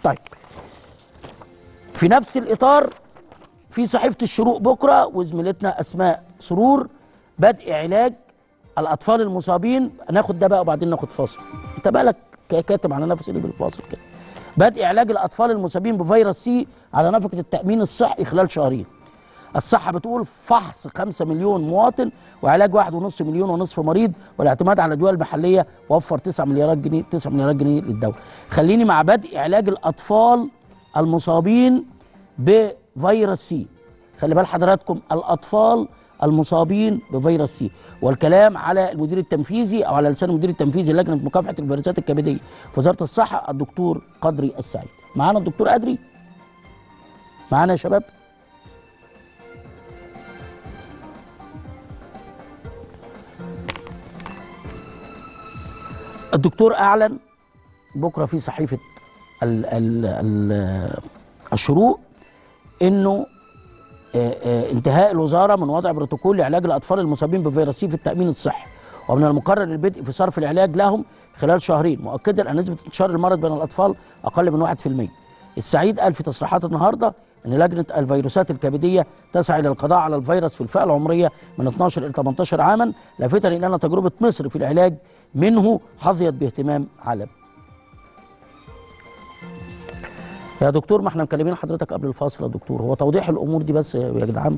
طيب في نفس الاطار في صحيفه الشروق بكره وزميلتنا اسماء سرور بدء علاج الاطفال المصابين. ناخد ده بقى وبعدين ناخد فاصل. انت بالك كاتب على نفس اللي بالفاصل كده. بدء علاج الاطفال المصابين بفيروس سي على نفقه التامين الصحي خلال شهرين. الصحه بتقول فحص 5 مليون مواطن وعلاج 1.5 مليون ونصف مريض والاعتماد على الادويه المحليه وفر 9 مليارات جنيه للدوله. خليني مع بدء علاج الاطفال المصابين بفيروس سي. خلي بال حضراتكم الاطفال المصابين بفيروس سي، والكلام على المدير التنفيذي او على لسان المدير التنفيذي لجنه مكافحه الفيروسات الكبديه في وزاره الصحه الدكتور قدري السعيد. معانا الدكتور قدري؟ معانا يا شباب؟ الدكتور اعلن بكره في صحيفه الشروق انه انتهاء الوزاره من وضع بروتوكول لعلاج الاطفال المصابين بفيروس سي في التامين الصحي، ومن المقرر البدء في صرف العلاج لهم خلال شهرين، مؤكدا ان نسبه انتشار المرض بين الاطفال اقل من 1%. السعيد قال في تصريحات النهارده ان لجنه الفيروسات الكبديه تسعى للقضاء على الفيروس في الفئه العمريه من 12 الى 18 عاما، لافتا الى ان تجربه مصر في العلاج منه حظيت باهتمام عالمي. يا دكتور ما احنا مكلمين حضرتك قبل الفاصل يا دكتور، هو توضيح الامور دي بس يا جدعان.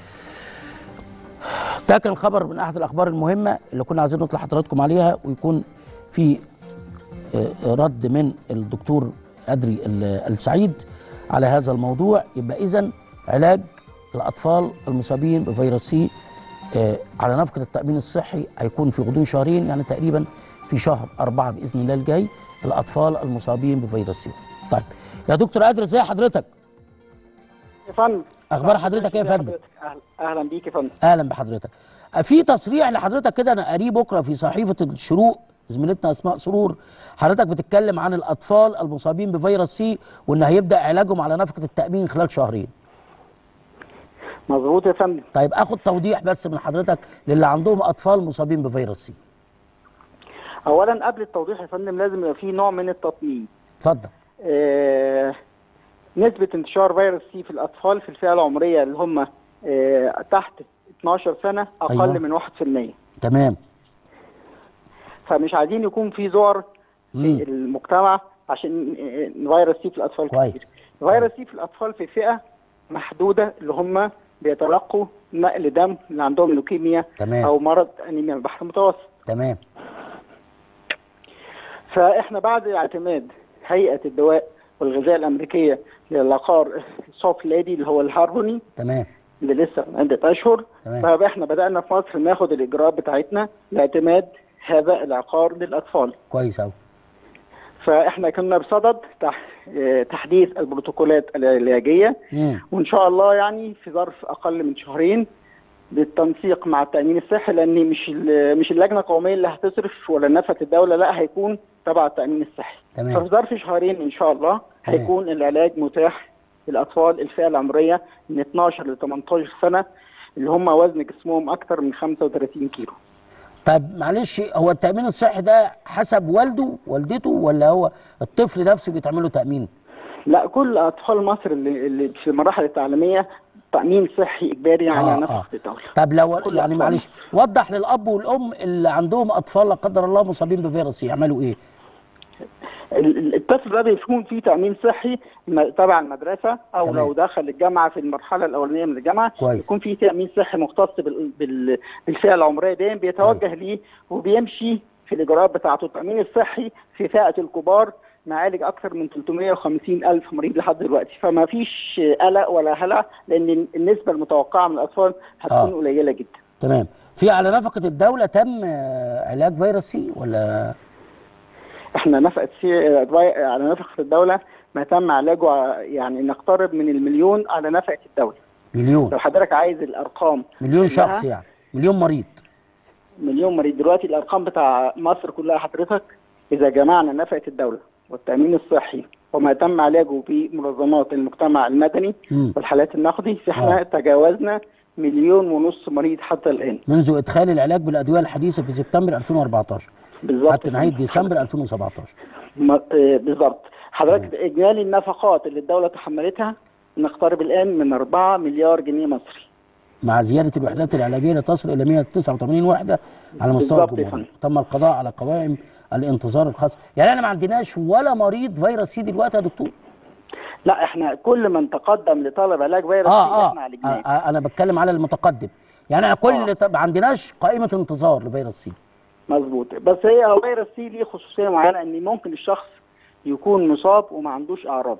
ده كان خبر من احد الاخبار المهمه اللي كنا عايزين نطلع حضراتكم عليها، ويكون في رد من الدكتور قدري السعيد على هذا الموضوع. يبقى اذا علاج الاطفال المصابين بفيروس سي على نفقه التامين الصحي هيكون في غضون شهرين، يعني تقريبا في شهر 4 باذن الله الجاي الاطفال المصابين بفيروس سي. طيب يا دكتور قادر ازي حضرتك؟ يا فندم اخبار حضرتك ايه يا فندم؟ اهلا بيك يا فندم. اهلا بحضرتك. في تصريح لحضرتك كده انا قريه بكره في صحيفه الشروق زميلتنا اسماء سرور، حضرتك بتتكلم عن الاطفال المصابين بفيروس سي وان هيبدا علاجهم على نفقه التامين خلال شهرين. مظبوط يا فندم. طيب اخد توضيح بس من حضرتك للي عندهم اطفال مصابين بفيروس سي. اولا قبل التوضيح يا فندم لازم يبقى في نوع من التطمين. اتفضل. نسبة انتشار فيروس سي في الأطفال في الفئة العمرية اللي هم تحت 12 سنة أقل أيوة. من 1%. تمام. فمش عايزين يكون في ذعر في المجتمع عشان فيروس سي في الأطفال كتير. فيروس سي في الأطفال في فئة محدودة اللي هم بيتلقوا نقل دم اللي عندهم لوكيميا. تمام. أو مرض أنيميا البحر المتوسط. تمام. فإحنا بعد اعتماد هيئة الدواء والغذاء الأمريكية للقار سوف ليدي اللي هو الهارموني. تمام. اللي لسه من عدة أشهر. تمام. فإحنا بدأنا في مصر ناخد الإجراءات بتاعتنا لاعتماد هذا العقار للأطفال. كويس أوي. فإحنا كنا بصدد تحديث البروتوكولات العلاجية. وإن شاء الله يعني في ظرف أقل من شهرين بالتنسيق مع التأمين الصحي، لأن مش اللجنة القومية اللي هتصرف ولا نفقة الدولة، لا هيكون تبع التأمين الصحي. تمام. ففي ظرف شهرين إن شاء الله هيكون العلاج متاح للأطفال الفئة العمرية من 12 ل 18 سنة اللي هم وزن جسمهم أكثر من 35 كيلو. طيب معلش، هو التأمين الصحي ده حسب والده والدته ولا هو الطفل نفسه بيتعمل له تأمين؟ لا، كل أطفال مصر اللي في المراحل التعليمية تأمين صحي إجباري على نفقة الدولة. طب لو يعني معلش وضح للأب والأم اللي عندهم أطفال لا قدر الله مصابين بفيروس يعملوا إيه؟ الطفل ده بيكون فيه تأمين صحي تبع المدرسة أو تمام. لو دخل الجامعة في المرحلة الأولانية من الجامعة كويس. يكون فيه تأمين صحي مختص بالفئة العمرية دي بيتوجه ليه وبيمشي في الإجراءات بتاعته. التأمين الصحي في فئة الكبار معالج أكثر من 350 ألف مريض لحد دلوقتي، فما فيش قلق ولا هلع لأن النسبة المتوقعة من الأطفال هتكون قليلة جدا. تمام. في على نفقة الدولة تم علاج فيروس سي ولا؟ احنا على نفقة الدولة ما تم علاجه يعني نقترب من المليون على نفقة الدولة. مليون؟ لو حضرتك عايز الأرقام. مليون شخص يعني؟ مليون مريض؟ مليون مريض. دلوقتي الأرقام بتاع مصر كلها حضرتك إذا جمعنا نفقة الدولة والتأمين الصحي وما تم علاجه في منظمات المجتمع المدني والحالات النقدي فاحنا تجاوزنا 1.5 مليون مريض حتى الآن منذ إدخال العلاج بالأدوية الحديثة في سبتمبر 2014 بالظبط حتى نهاية ديسمبر 2017. بالظبط. حضرتك اجمالي النفقات اللي الدوله تحملتها نقترب الان من 4 مليار جنيه مصري، مع زياده الوحدات العلاجيه لتصل الى 189 وحده على مستوى بالظبط يا الجمهوريه. فندم. تم القضاء على قوائم الانتظار الخاصه، يعني احنا ما عندناش ولا مريض فيروس سي دلوقتي يا دكتور؟ لا، احنا كل من تقدم لطلب علاج فيروس سي احنا عالجناه. انا بتكلم على المتقدم، يعني انا كل ما عندناش قائمه انتظار لفيروس سي. مظبوط، بس هو فيروس سي ليه خصوصيه معينه ان ممكن الشخص يكون مصاب وما عندوش اعراض.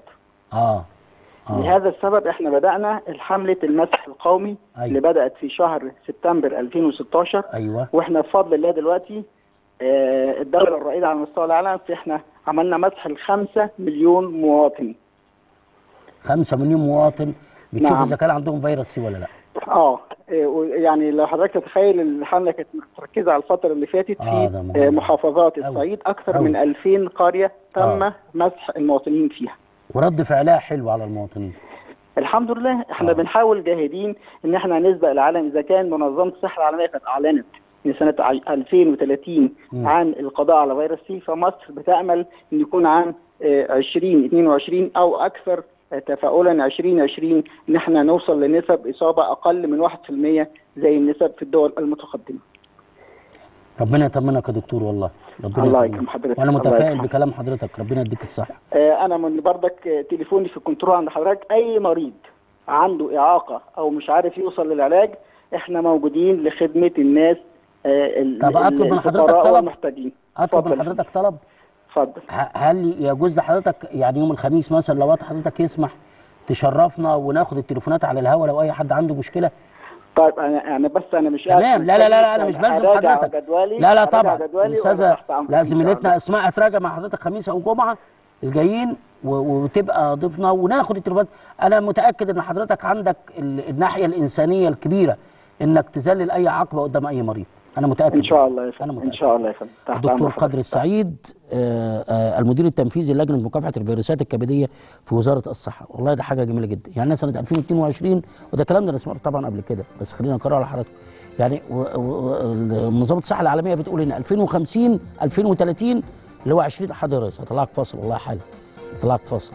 لهذا السبب احنا بدأنا حملة المسح القومي. أيوة. اللي بدأت في شهر سبتمبر 2016. ايوه. واحنا بفضل الله دلوقتي الدولة الرائدة على مستوى العالم، احنا عملنا مسح ل5 مليون مواطن. 5 مليون مواطن بتشوف نعم. اذا كان عندهم فيروس سي ولا لا. يعني لو حضرتك تتخيل الحملة كانت مركزة على الفترة اللي فاتت في محافظات الصعيد، أكثر من 2000 قرية تم مسح المواطنين فيها. ورد فعلها حلو على المواطنين. الحمد لله. احنا بنحاول جاهدين ان احنا نسبق العالم. اذا كان منظمه الصحه العالميه كانت اعلنت ان سنه 2030 عن القضاء على فيروس سي، فمصر بتامل ان يكون عام 2022 او اكثر تفاؤلا 2020 ان احنا نوصل لنسب اصابه اقل من 1% زي النسب في الدول المتقدمه. ربنا يطمنك يا دكتور والله. ربنا الله يكرم حضرتك. وانا متفائل بكلام حضرتك، ربنا يديك الصحه. انا من بردك تليفوني في الكنترول عند حضرتك، اي مريض عنده اعاقه او مش عارف يوصل للعلاج احنا موجودين لخدمه الناس. طب اطلب من حضرتك طلب؟ محتاجين. اطلب من حضرتك طلب؟ اتفضل. هل يجوز لحضرتك يعني يوم الخميس مثلا لو وقت حضرتك يسمح تشرفنا وناخد التليفونات على الهواء لو اي حد عنده مشكله؟ طيب انا بس انا مش تمام. لا انا مش بلزم حضرتك. لا طبعا الاستاذه لا زميلتنا اسماء هتراجع مع حضرتك خميس او جمعه الجايين وتبقى ضيفنا وناخد التليفونات. انا متاكد ان حضرتك عندك الناحيه الانسانيه الكبيره انك تذلل اي عقبه قدام اي مريض. انا متاكد ان شاء الله يا فندم. ان شاء الله يا فندم. الدكتور قدر السعيد المدير التنفيذي للجنه مكافحه الفيروسات الكبديه في وزاره الصحه. والله ده حاجه جميله جدا. يعني سنه 2022 وده كلام ده انا سمعته طبعا قبل كده بس خلينا نقراه على حضرتك. يعني منظمه الصحه العالميه بتقول ان 2050 2030 اللي هو 20 حد رئيس. هطلعك فاصل والله حالا. هطلعك فاصل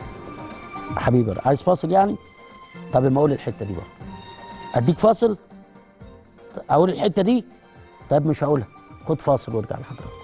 حبيبي. عايز فاصل يعني؟ طب ما اقول الحته دي بقى اديك فاصل. اقول الحته دي؟ طيب مش هقولها. خد فاصل وارجع لحضرتك.